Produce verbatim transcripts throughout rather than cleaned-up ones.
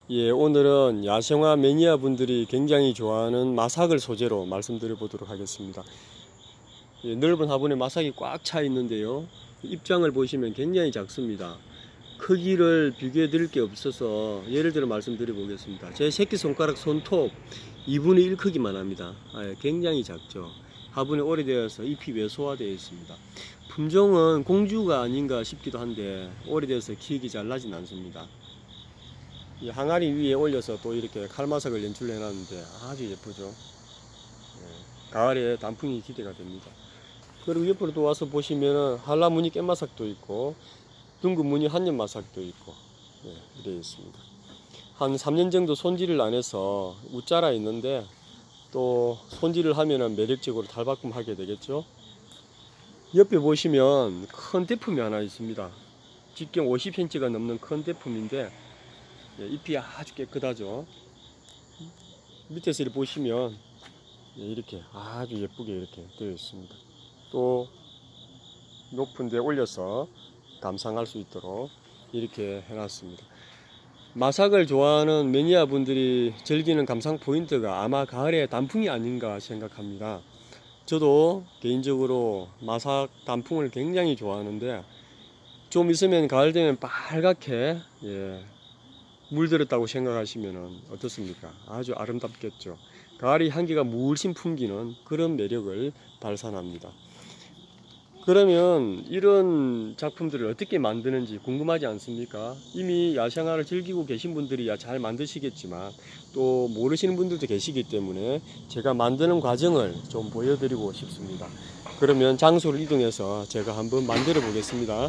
예, 오늘은 야생화 매니아 분들이 굉장히 좋아하는 마삭을 소재로 말씀드려 보도록 하겠습니다. 예, 넓은 화분에 마삭이 꽉 차 있는데요. 입장을 보시면 굉장히 작습니다. 크기를 비교해 드릴 게 없어서 예를 들어 말씀드려 보겠습니다. 제 새끼손가락 손톱 이분의 일 크기만 합니다. 아, 굉장히 작죠. 화분이 오래되어서 잎이 왜소화되어 있습니다. 품종은 공주가 아닌가 싶기도 한데 오래돼서 키우기 잘 나진 않습니다. 이 항아리 위에 올려서 또 이렇게 칼마삭을 연출해 놨는데 아주 예쁘죠. 예, 가을에 단풍이 기대가 됩니다. 그리고 옆으로 또 와서 보시면은 한라무늬 깻마삭도 있고 둥근무늬 한년마삭도 있고, 예, 이래 있습니다. 한 삼 년 정도 손질을 안 해서 웃자라 있는데 또 손질을 하면은 매력적으로 달바꿈하게 되겠죠. 옆에 보시면 큰 대품이 하나 있습니다. 직경 오십 센티미터가 넘는 큰 대품인데, 예, 잎이 아주 깨끗하죠. 밑에서 이렇게 보시면, 예, 이렇게 아주 예쁘게 이렇게 되어 있습니다. 또 높은 데 올려서 감상할 수 있도록 이렇게 해놨습니다. 마삭을 좋아하는 매니아 분들이 즐기는 감상 포인트가 아마 가을에 단풍이 아닌가 생각합니다. 저도 개인적으로 마삭 단풍을 굉장히 좋아하는데 좀 있으면 가을 되면 빨갛게, 예, 물들었다고 생각하시면 어떻습니까? 아주 아름답겠죠. 가을이 향기가 물씬 풍기는 그런 매력을 발산합니다. 그러면 이런 작품들을 어떻게 만드는지 궁금하지 않습니까? 이미 야생화를 즐기고 계신 분들이 잘 만드시겠지만 또 모르시는 분들도 계시기 때문에 제가 만드는 과정을 좀 보여드리고 싶습니다. 그러면 장소를 이동해서 제가 한번 만들어 보겠습니다.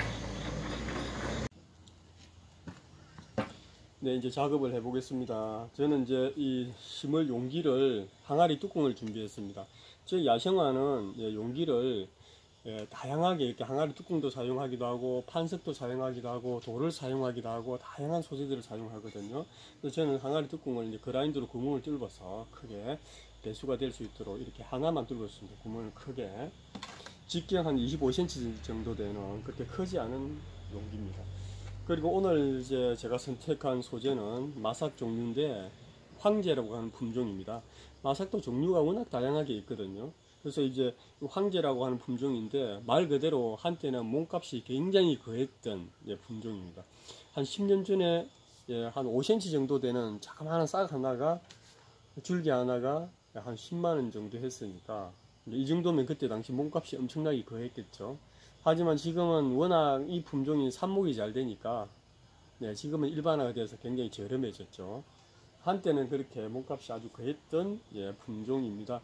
네, 이제 작업을 해 보겠습니다. 저는 이제 이 심을 용기를 항아리 뚜껑을 준비했습니다. 즉 야생화는 용기를, 예, 다양하게 이렇게 항아리 뚜껑도 사용하기도 하고 판석도 사용하기도 하고 돌을 사용하기도 하고 다양한 소재들을 사용하거든요. 그래서 저는 항아리 뚜껑을 이제 그라인더로 구멍을 뚫어서 크게 배수가 될 수 있도록 이렇게 하나만 뚫었습니다. 구멍을 크게. 직경 한 이십오 센티미터 정도 되는 그렇게 크지 않은 용기입니다. 그리고 오늘 이제 제가 선택한 소재는 마삭 종류인데 황제라고 하는 품종입니다. 마삭도 종류가 워낙 다양하게 있거든요. 그래서 이제 황제라고 하는 품종인데 말 그대로 한때는 몸값이 굉장히 거했던, 예, 품종입니다. 한 십 년 전에, 예, 한 오 센티미터 정도 되는 자그마한 싹 하나가, 줄기 하나가 한 십만 원 정도 했으니까 이 정도면 그때 당시 몸값이 엄청나게 거했겠죠. 하지만 지금은 워낙 이 품종이 삽목이 잘 되니까, 네, 지금은 일반화가 돼서 굉장히 저렴해졌죠. 한때는 그렇게 몸값이 아주 거했던, 예, 품종입니다.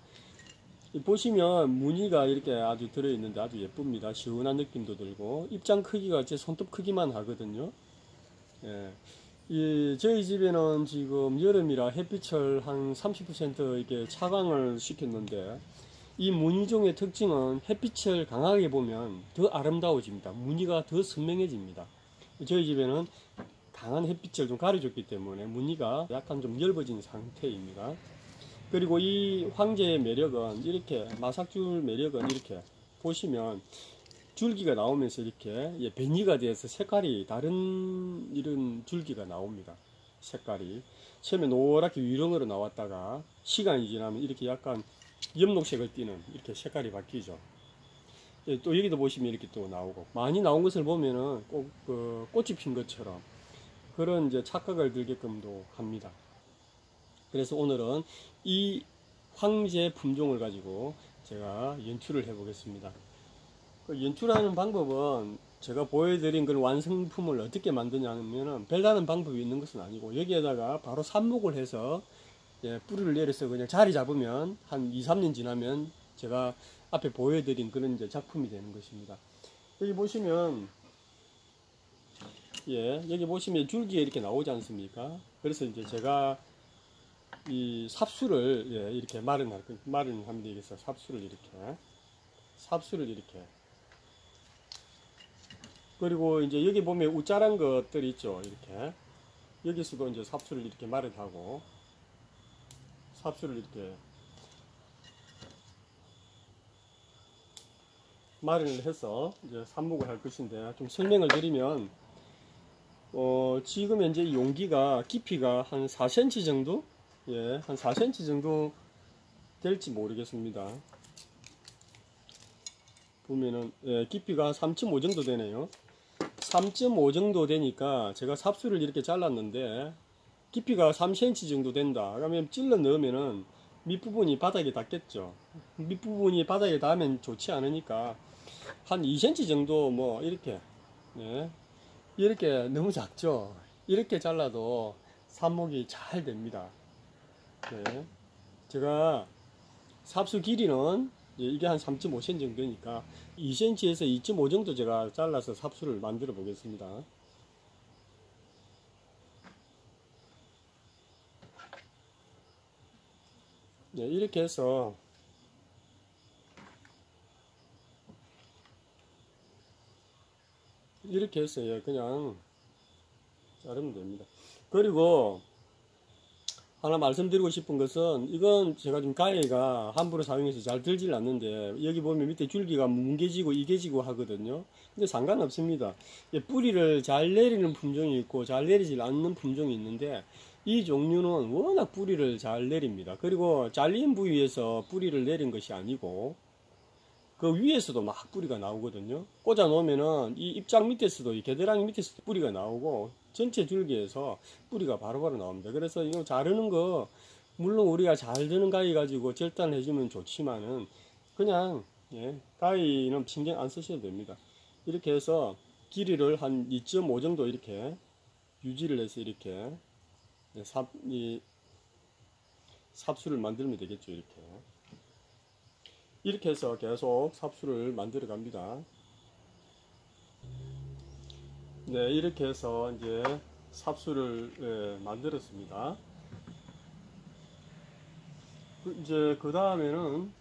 보시면 무늬가 이렇게 아주 들어있는데 아주 예쁩니다. 시원한 느낌도 들고 입장 크기가 제 손톱 크기만 하거든요. 예. 이 저희 집에는 지금 여름이라 햇빛을 한 삼십 퍼센트 이렇게 차광을 시켰는데 이 무늬종의 특징은 햇빛을 강하게 보면 더 아름다워집니다. 무늬가 더 선명해집니다. 저희 집에는 강한 햇빛을 좀 가려줬기 때문에 무늬가 약간 좀 엷어진 상태입니다. 그리고 이 황제의 매력은 이렇게, 마삭줄 매력은 이렇게 보시면 줄기가 나오면서 이렇게, 예, 벤이가 돼서 색깔이 다른 이런 줄기가 나옵니다. 색깔이 처음에 노랗게 위렁으로 나왔다가 시간이 지나면 이렇게 약간 염록색을 띠는 이렇게 색깔이 바뀌죠. 예, 또 여기도 보시면 이렇게 또 나오고 많이 나온 것을 보면은 꼭 그 꽃이 핀 것처럼 그런 이제 착각을 들게끔도 합니다. 그래서 오늘은 이 황제 품종을 가지고 제가 연출을 해 보겠습니다. 그 연출하는 방법은 제가 보여드린 그런 완성품을 어떻게 만드냐면은 별다른 방법이 있는 것은 아니고 여기에다가 바로 삽목을 해서, 예, 뿌리를 내려서 그냥 자리 잡으면 한 이, 삼 년 지나면 제가 앞에 보여드린 그런 이제 작품이 되는 것입니다. 여기 보시면, 예, 여기 보시면 줄기에 이렇게 나오지 않습니까? 그래서 이제 제가 이 삽수를, 예, 이렇게 마련할, 마련하면 되겠어요. 삽수를 이렇게, 삽수를 이렇게. 그리고 이제 여기 보면 우짜란 것들 있죠. 이렇게. 여기서도 이제 삽수를 이렇게 마련하고, 삽수를 이렇게 마련을 해서 이제 삽목을 할 것인데 좀 설명을 드리면, 어, 지금 현재 이 용기가 깊이가 한 사 센티미터 정도? 예, 한 사 센티미터 정도 될지 모르겠습니다. 보면은, 예, 깊이가 삼 점 오 정도 되네요. 삼 점 오 정도 되니까 제가 삽수를 이렇게 잘랐는데, 깊이가 삼 센티미터 정도 된다. 그러면 찔러 넣으면은 밑부분이 바닥에 닿겠죠. 밑부분이 바닥에 닿으면 좋지 않으니까, 한 이 센티미터 정도 뭐, 이렇게, 예. 이렇게 너무 작죠. 이렇게 잘라도 삽목이 잘 됩니다. 네. 제가 삽수 길이는 이게 한 삼 점 오 센티미터 정도니까 이 센티미터에서 이 점 오 정도 제가 잘라서 삽수를 만들어 보겠습니다. 네, 이렇게 해서 이렇게 해서 그냥 자르면 됩니다. 그리고 하나 말씀드리고 싶은 것은, 이건 제가 좀 가위가 함부로 사용해서 잘 들질 않는데, 여기 보면 밑에 줄기가 뭉개지고 이개지고 하거든요. 근데 상관없습니다. 뿌리를 잘 내리는 품종이 있고 잘 내리질 않는 품종이 있는데, 이 종류는 워낙 뿌리를 잘 내립니다. 그리고 잘린 부위에서 뿌리를 내린 것이 아니고 그 위에서도 막 뿌리가 나오거든요. 꽂아 놓으면은 이 입장 밑에서도, 이 겨드랑이 밑에서도 뿌리가 나오고 전체 줄기에서 뿌리가 바로바로 나옵니다. 그래서 이거 자르는 거, 물론 우리가 잘 드는 가위 가지고 절단을 해주면 좋지만은 그냥, 예, 가위는 신경 안 쓰셔도 됩니다. 이렇게 해서 길이를 한 이 점 오 정도 이렇게 유지를 해서 이렇게 삽, 이 삽수를 만들면 되겠죠. 이렇게 이렇게 해서 계속 삽수를 만들어 갑니다. 네, 이렇게 해서 이제 삽수를, 예, 만들었습니다. 그, 이제 그 다음에는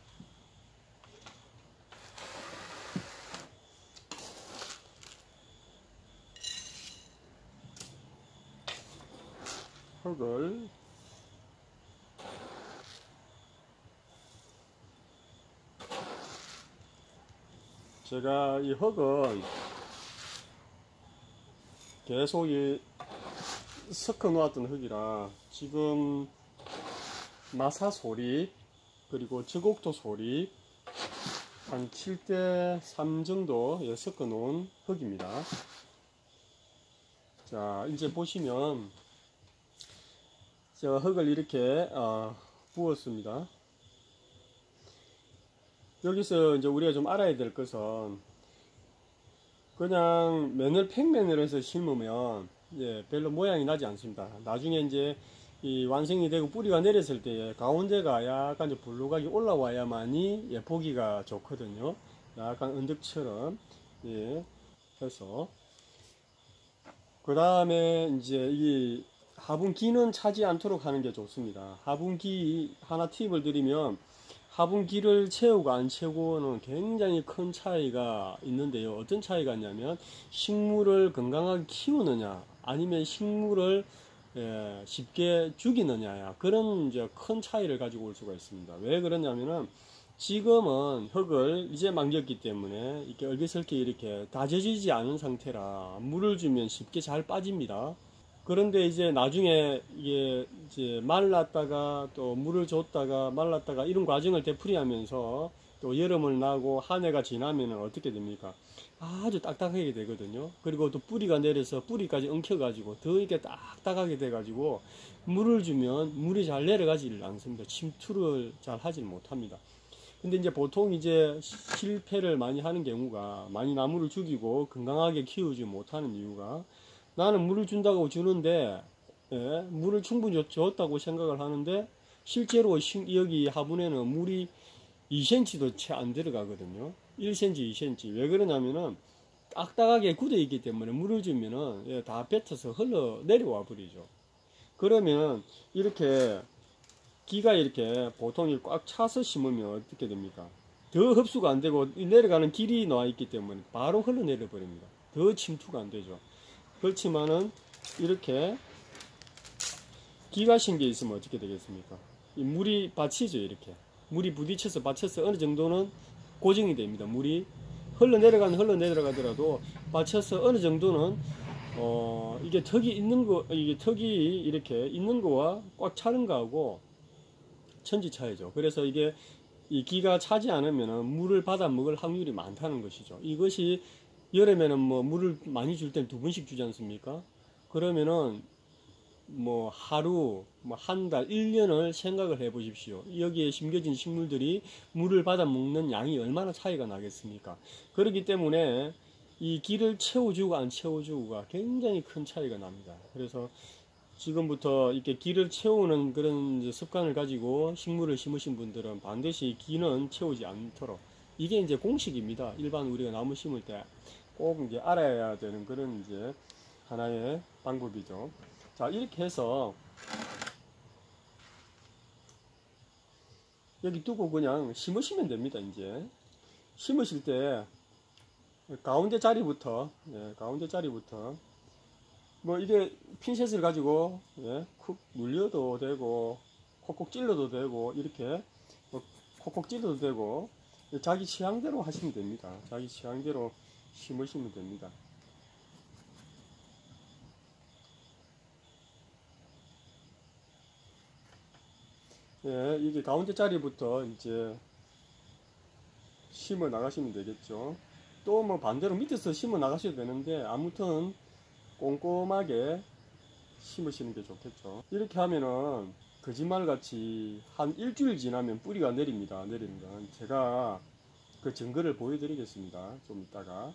흙을 제가 이 흙은 계속 이 섞어 놓았던 흙이라 지금 마사 소립 그리고 저곡도 소립 한 칠 대 삼 정도 섞어 놓은 흙입니다. 자, 이제 보시면 제가 흙을 이렇게 어, 부었습니다. 여기서 이제 우리가 좀 알아야 될 것은, 그냥 맨을 팽맨을 해서 심으면 예, 별로 모양이 나지 않습니다. 나중에 이제 이 완성이 되고 뿌리가 내렸을 때 가운데가 약간 볼록하게 올라와야만이 예, 보기가 좋거든요. 약간 언덕처럼 예, 해서 그 다음에 이제 이 화분기는 차지 않도록 하는 게 좋습니다. 화분기 하나 팁을 드리면, 화분기를 채우고 안 채우고는 굉장히 큰 차이가 있는데요. 어떤 차이가 있냐면, 식물을 건강하게 키우느냐 아니면 식물을 예, 쉽게 죽이느냐, 그런 이제 큰 차이를 가지고 올 수가 있습니다. 왜 그러냐면은 지금은 흙을 이제 만졌기 때문에 이렇게 얼기설기 이렇게 다져지지 않은 상태라 물을 주면 쉽게 잘 빠집니다. 그런데 이제 나중에 이게 이제 말랐다가 또 물을 줬다가 말랐다가 이런 과정을 되풀이하면서 또 여름을 나고 한 해가 지나면은 어떻게 됩니까? 아주 딱딱하게 되거든요. 그리고 또 뿌리가 내려서 뿌리까지 엉켜가지고 더 이렇게 딱딱하게 돼가지고 물을 주면 물이 잘 내려가지 않습니다. 침투를 잘 하지 못합니다. 근데 이제 보통 이제 실패를 많이 하는 경우가, 많이 나무를 죽이고 건강하게 키우지 못하는 이유가, 나는 물을 준다고 주는데 예, 물을 충분히 줬다고 생각을 하는데 실제로 여기 화분에는 물이 이 센티미터도 채 안 들어가거든요. 일 센티미터, 이 센티미터. 왜 그러냐면은 딱딱하게 굳어 있기 때문에 물을 주면은 예, 다 뱉어서 흘러 내려와 버리죠. 그러면 이렇게 기가 이렇게 보통 꽉 차서 심으면 어떻게 됩니까? 더 흡수가 안 되고 내려가는 길이 나와 있기 때문에 바로 흘러내려 버립니다. 더 침투가 안 되죠. 그렇지만은 이렇게 기가 신게 있으면 어떻게 되겠습니까? 이 물이 받치죠. 이렇게 물이 부딪혀서 받쳐서 어느 정도는 고정이 됩니다. 물이 흘러내려가는 흘러내려가더라도 받쳐서 어느 정도는 어, 이게 턱이 있는 거, 이게 턱이 이렇게 있는 거와 꽉 차는 거하고 천지 차이죠. 그래서 이게 이 기가 차지 않으면 물을 받아 먹을 확률이 많다는 것이죠. 이것이 여름에는 뭐 물을 많이 줄 땐 두 번씩 주지 않습니까? 그러면은 뭐 하루, 뭐 한 달, 일 년을 생각을 해 보십시오. 여기에 심겨진 식물들이 물을 받아 먹는 양이 얼마나 차이가 나겠습니까? 그렇기 때문에 이 기를 채워주고 안 채워주고가 굉장히 큰 차이가 납니다. 그래서 지금부터 이렇게 기를 채우는 그런 이제 습관을 가지고 식물을 심으신 분들은 반드시 기는 채우지 않도록, 이게 이제 공식입니다. 일반 우리가 나무 심을 때 꼭 이제 알아야 되는 그런 이제 하나의 방법이죠. 자, 이렇게 해서 여기 두고 그냥 심으시면 됩니다. 이제 심으실 때 가운데 자리부터, 예, 가운데 자리부터 뭐 이게 핀셋을 가지고, 예, 쿡 눌려도 되고 콕콕 찔러도 되고 이렇게 뭐 콕콕 찔러도 되고 자기 취향대로 하시면 됩니다. 자기 취향대로 심으시면 됩니다. 예, 이게 가운데 자리부터 이제 심어 나가시면 되겠죠. 또 뭐 반대로 밑에서 심어 나가셔도 되는데 아무튼 꼼꼼하게 심으시는 게 좋겠죠. 이렇게 하면은 거짓말같이 한 일주일 지나면 뿌리가 내립니다. 내립니다. 제가 그 증거를 보여드리겠습니다. 좀 이따가.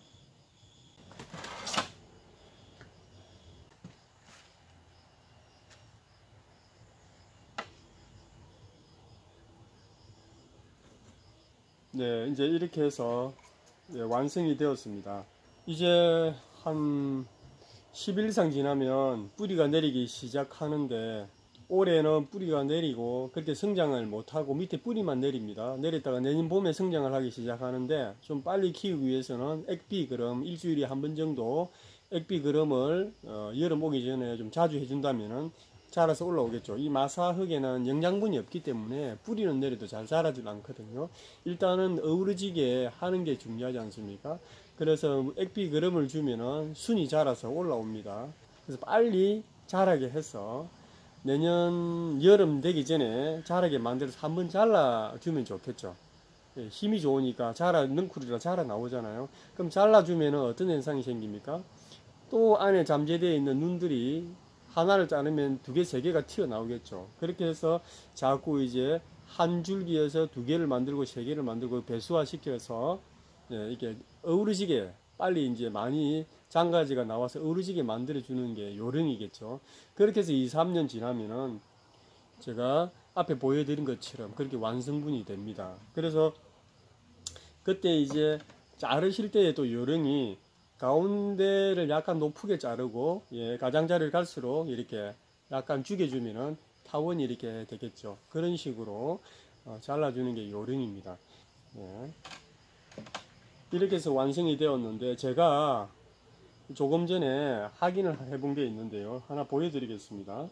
네, 이제 이렇게 해서, 네, 완성이 되었습니다. 이제 한 십 일 이상 지나면 뿌리가 내리기 시작하는데, 올해는 뿌리가 내리고 그렇게 성장을 못하고 밑에 뿌리만 내립니다. 내렸다가 내년 봄에 성장을 하기 시작하는데, 좀 빨리 키우기 위해서는 액비그럼 일주일에 한 번 정도 액비그럼을 어, 여름 오기 전에 좀 자주 해준다면은 자라서 올라오겠죠. 이 마사흙에는 영양분이 없기 때문에 뿌리는 내려도 잘 자라질 않거든요. 일단은 어우러지게 하는 게 중요하지 않습니까? 그래서 액비그럼을 주면은 순이 자라서 올라옵니다. 그래서 빨리 자라게 해서 내년 여름 되기 전에 자라게 만들어서 한번 잘라주면 좋겠죠. 예, 힘이 좋으니까 자라, 넝쿨이라 자라 나오잖아요. 그럼 잘라주면은 어떤 현상이 생깁니까? 또 안에 잠재되어 있는 눈들이 하나를 자르면 두 개, 세 개가 튀어나오겠죠. 그렇게 해서 자꾸 이제 한 줄기에서 두 개를 만들고 세 개를 만들고 배수화 시켜서, 예, 이게 어우러지게 빨리 이제 많이 장가지가 나와서 어우러지게 만들어주는 게 요령이겠죠. 그렇게 해서 이, 삼 년 지나면은 제가 앞에 보여드린 것처럼 그렇게 완성분이 됩니다. 그래서 그때 이제 자르실 때의 또 요령이 가운데를 약간 높게 자르고, 예, 가장자리를 갈수록 이렇게 약간 죽여주면은 타원이 이렇게 되겠죠. 그런 식으로 어, 잘라주는 게 요령입니다. 예. 이렇게 해서 완성이 되었는데, 제가 조금 전에 확인을 해본 게 있는데요. 하나 보여드리겠습니다.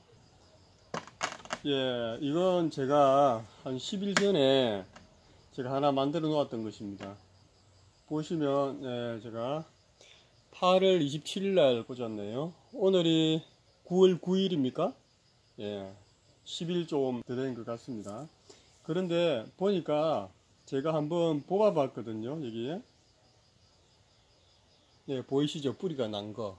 예, 이건 제가 한 십 일 전에 제가 하나 만들어 놓았던 것입니다. 보시면, 예, 제가 팔월 이십칠일 날 꽂았네요. 오늘이 구월 구일입니까? 예, 십 일 좀 더 된 것 같습니다. 그런데 보니까 제가 한번 뽑아 봤거든요. 여기에, 예, 보이시죠? 뿌리가 난 거.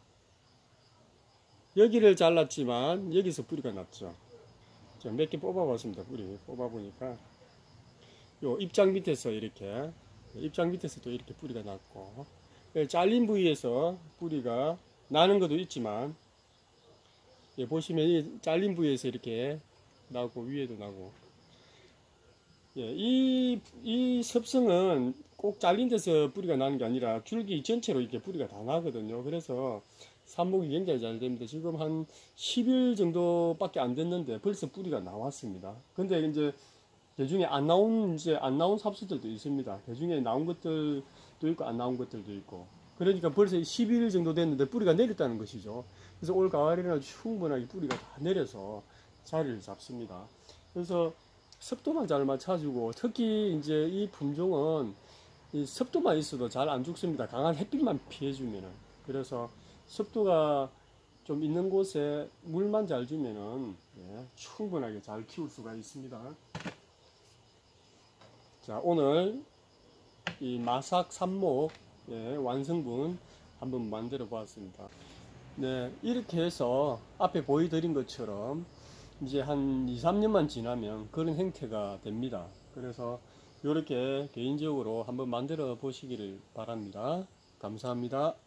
여기를 잘랐지만 여기서 뿌리가 났죠. 제가 몇 개 뽑아 봤습니다. 뿌리 뽑아 보니까 요 입장 밑에서 이렇게, 입장 밑에서 또 이렇게 뿌리가 났고, 잘린 부위에서 뿌리가 나는 것도 있지만, 예, 보시면 이 잘린 부위에서 이렇게 나고 위에도 나고, 예, 이, 이 습성은 꼭 잘린 데서 뿌리가 나는 게 아니라 줄기 전체로 이렇게 뿌리가 다 나거든요. 그래서 삽목이 굉장히 잘 됩니다. 지금 한 십 일 정도밖에 안 됐는데 벌써 뿌리가 나왔습니다. 근데 이제 대중에 안 나온, 이제 안 나온 삽수들도 있습니다. 대중에 나온 것들도 있고 안 나온 것들도 있고. 그러니까 벌써 십 일 정도 됐는데 뿌리가 내렸다는 것이죠. 그래서 올 가을에는 충분하게 뿌리가 다 내려서 자리를 잡습니다. 그래서 습도만 잘 맞춰주고, 특히 이제 이 품종은 이 습도만 있어도 잘 안 죽습니다. 강한 햇빛만 피해주면은. 그래서 습도가 좀 있는 곳에 물만 잘 주면은 예, 충분하게 잘 키울 수가 있습니다. 자, 오늘 이 마삭 삽목 예, 완성분 한번 만들어 보았습니다. 네, 이렇게 해서 앞에 보여드린 것처럼 이제 한 이, 삼 년만 지나면 그런 형태가 됩니다. 그래서 이렇게 개인적으로 한번 만들어 보시기를 바랍니다. 감사합니다.